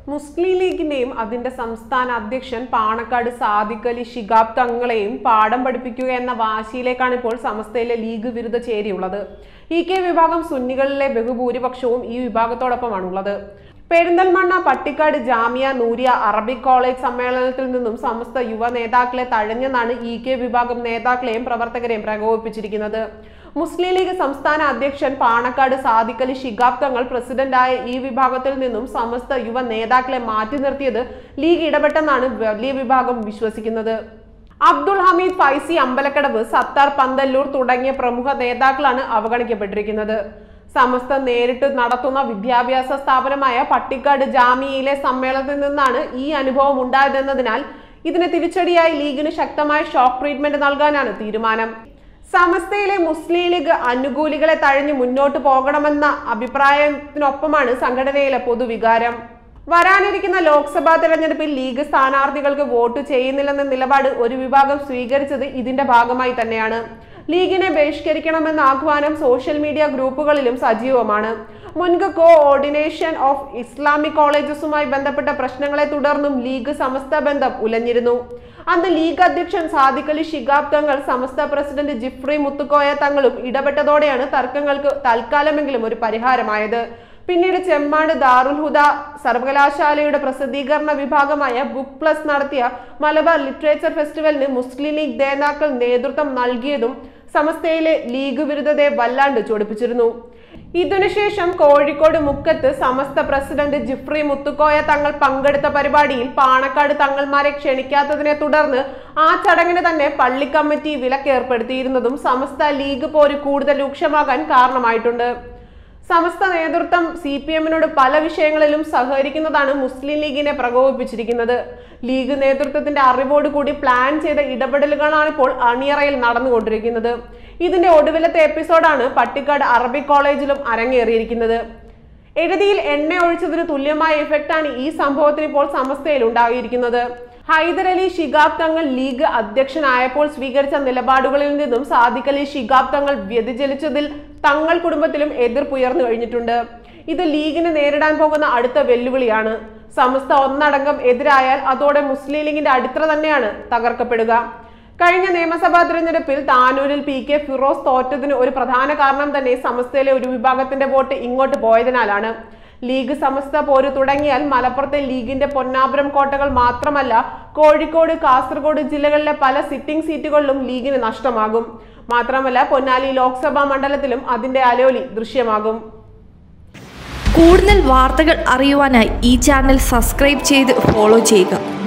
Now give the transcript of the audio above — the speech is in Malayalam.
മുസ്ലിം ലീഗിന്റെയും അതിന്റെ സംസ്ഥാന അധ്യക്ഷൻ പാണക്കാട് സാദിഖ് അലി ശിഹാബ് തങ്ങളെയും പാഠം പഠിപ്പിക്കുക എന്ന വാശിയിലേക്കാണ് ഇപ്പോൾ സമസ്തയിലെ ലീഗ് വിരുദ്ധ ചേരിയുള്ളത്. ഇ കെ വിഭാഗം സുന്നികളിലെ ബഹുഭൂരിപക്ഷവും ഈ വിഭാഗത്തോടൊപ്പമാണുള്ളത്. പെരിന്തൽമണ്ണ പട്ടിക്കാട് ജാമിയ നൂരിയ അറബിക് കോളേജ് സമ്മേളനത്തിൽ നിന്നും സമസ്ത യുവ നേതാക്കളെ തഴഞ്ഞെന്നാണ് ഇ കെ വിഭാഗം നേതാക്കളെയും പ്രവർത്തകരെയും പ്രകോപിപ്പിച്ചിരിക്കുന്നത്. മുസ്ലിം ലീഗ് സംസ്ഥാന അധ്യക്ഷൻ പാണക്കാട് സാദിഖ് അലി ശിഹാബ് തങ്ങൾ പ്രസിഡന്റായ ഈ വിഭാഗത്തിൽ നിന്നും സമസ്ത യുവ നേതാക്കളെ മാറ്റി നിർത്തിയത് ലീഗ് ഇടപെട്ടെന്നാണ് വലിയ വിഭാഗം വിശ്വസിക്കുന്നത്. അബ്ദുൾ ഹമീദ് ഫൈസി അമ്പലക്കടവ്, സത്താർ പന്തല്ലൂർ തുടങ്ങിയ പ്രമുഖ നേതാക്കളാണ് അവഗണിക്കപ്പെട്ടിരിക്കുന്നത്. സമസ്ത നേരിട്ട് നടത്തുന്ന വിദ്യാഭ്യാസ സ്ഥാപനമായ പട്ടിക്കാട് ജാമിയയിലെ സമ്മേളനത്തിൽ നിന്നാണ് ഈ അനുഭവം ഉണ്ടായതെന്നതിനാൽ ഇതിന് തിരിച്ചടിയായി ലീഗിന് ശക്തമായ ഷോക്ക് ട്രീറ്റ്മെന്റ് നൽകാനാണ് തീരുമാനം. സമസ്തയിലെ മുസ്ലിം ലീഗ് അനുകൂലികളെ തഴഞ്ഞു മുന്നോട്ട് പോകണമെന്ന അഭിപ്രായത്തിനൊപ്പമാണ് സംഘടനയിലെ പൊതുവികാരം. വരാനിരിക്കുന്ന ലോക്സഭാ തെരഞ്ഞെടുപ്പിൽ ലീഗ് സ്ഥാനാർത്ഥികൾക്ക് വോട്ട് ചെയ്യുന്നില്ലെന്ന നിലപാട് ഒരു വിഭാഗം സ്വീകരിച്ചത് ഇതിന്റെ ഭാഗമായി തന്നെയാണ്. ലീഗിനെ ബഹിഷ്കരിക്കണമെന്ന ആഹ്വാനം സോഷ്യൽ മീഡിയ ഗ്രൂപ്പുകളിലും സജീവമാണ്. മുൻപ് കോഓർഡിനേഷൻ ഓഫ് ഇസ്ലാമിക് കോളേജസുമായി ബന്ധപ്പെട്ട പ്രശ്നങ്ങളെ തുടർന്നും ലീഗ് സമസ്ത ബന്ധം ഉലഞ്ഞിരുന്നു. അന്ന് ലീഗ് അധ്യക്ഷൻ സാദിഖ് അലി ശിഹാബ് തങ്ങൾ, സമസ്ത പ്രസിഡന്റ് ജിഫ്രി മുത്തുക്കോയ തങ്ങളും ഇടപെട്ടതോടെയാണ് തർക്കങ്ങൾക്ക് തൽക്കാലമെങ്കിലും ഒരു പരിഹാരമായത്. പിന്നീട് ചെമ്മാട് ദാറുൽ ഹുദ സർവകലാശാലയുടെ പ്രസിദ്ധീകരണ വിഭാഗമായ ബുക്ക് പ്ലസ് നടത്തിയ മലബാർ ലിറ്ററേച്ചർ ഫെസ്റ്റിവലിന് മുസ്ലിം ലീഗ് നേതാക്കൾ നേതൃത്വം നൽകിയതും സമസ്തയിലെ ലീഗ് വിരുദ്ധതയെ വല്ലാണ്ട് ചൊടിപ്പിച്ചിരുന്നു. ഇതിനുശേഷം കോഴിക്കോട് മുക്കത്ത് സമസ്ത പ്രസിഡന്റ് ജിഫ്രി മുത്തുക്കോയ തങ്ങൾ പങ്കെടുത്ത പരിപാടിയിൽ പാണക്കാട് തങ്ങൾമാരെ ക്ഷണിക്കാത്തതിനെ തുടർന്ന് ആ ചടങ്ങിന് തന്നെ പള്ളി കമ്മിറ്റി വിലക്കേർപ്പെടുത്തിയിരുന്നതും സമസ്ത ലീഗ് പോര് കൂടുതൽ രൂക്ഷമാകാൻ കാരണമായിട്ടുണ്ട്. സമസ്ത നേതൃത്വം CPM-നോട് പല വിഷയങ്ങളിലും സഹകരിക്കുന്നതാണ് മുസ്ലിം ലീഗിനെ പ്രകോപിപ്പിച്ചിരിക്കുന്നത്. ലീഗ് നേതൃത്വത്തിന്റെ അറിവോടുകൂടി പ്ലാൻ ചെയ്ത ഇടപെടലുകളാണ് ഇപ്പോൾ അണിയറയിൽ നടന്നുകൊണ്ടിരിക്കുന്നത്. ഇതിന്റെ ഒടുവിലത്തെ എപ്പിസോഡാണ് പട്ടിക്കാട് അറബിക് കോളേജിലും അരങ്ങേറിയിരിക്കുന്നത്. എഴുതിയിൽ എണ്ണ ഒഴിച്ചതിന് തുല്യമായ എഫക്റ്റാണ് ഈ സംഭവത്തിന് ഇപ്പോൾ സമസ്തയിൽ ഉണ്ടായിരിക്കുന്നത്. ഹൈദർ അലി ശിഹാബ് തങ്ങൾ ലീഗ് അധ്യക്ഷനായപ്പോൾ സ്വീകരിച്ച നിലപാടുകളിൽ നിന്നും സാദിഖ് അലി ശിഹാബ് തങ്ങൾ വ്യതിചലിച്ചതിൽ തങ്ങൾ കുടുംബത്തിലും എതിർപ്പുയർന്നു കഴിഞ്ഞിട്ടുണ്ട്. ഇത് ലീഗിന് നേരിടാൻ പോകുന്ന അടുത്ത വെല്ലുവിളിയാണ്. സമസ്ത ഒന്നടങ്കം എതിരായാൽ അതോടെ മുസ്ലിം ലീഗിന്റെ അടിത്തറ തന്നെയാണ് തകർക്കപ്പെടുക. കഴിഞ്ഞ നിയമസഭാ തിരഞ്ഞെടുപ്പിൽ താനൂരിൽ PK ഫിറോസ് തോറ്റതിന് ഒരു പ്രധാന കാരണം തന്നെ സമസ്തയിലെ ഒരു വിഭാഗത്തിന്റെ വോട്ട് ഇങ്ങോട്ട് പോയതിനാലാണ്. ലീഗ് സമസ്ത പോര് തുടങ്ങിയാൽ മലപ്പുറത്തെ ലീഗിന്റെ പൊന്നാപുരം കോട്ടകൾ മാത്രമല്ല, കോഴിക്കോട്, കാസർഗോഡ് ജില്ലകളിലെ പല സിറ്റിംഗ് സീറ്റുകളിലും ലീഗിന് നഷ്ടമാകും. മാത്രമല്ല പൊന്നാനി ലോക്സഭാ മണ്ഡലത്തിലും അതിന്റെ അലോലി ദൃശ്യമാകും. കൂടുതൽ വാർത്തകൾ അറിയുവാനായി ഈ ചാനൽ സബ്സ്ക്രൈബ് ചെയ്ത് ഫോളോ ചെയ്യുക.